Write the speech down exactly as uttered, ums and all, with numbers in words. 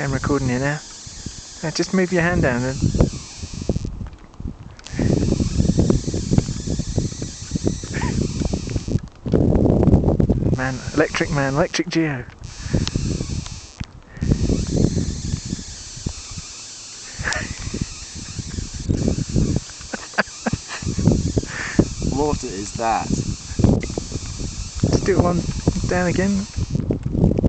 Okay, I'm recording you now. Uh, just move your hand down then. Man, electric man, electric Geo. What is that? Just do it one down again.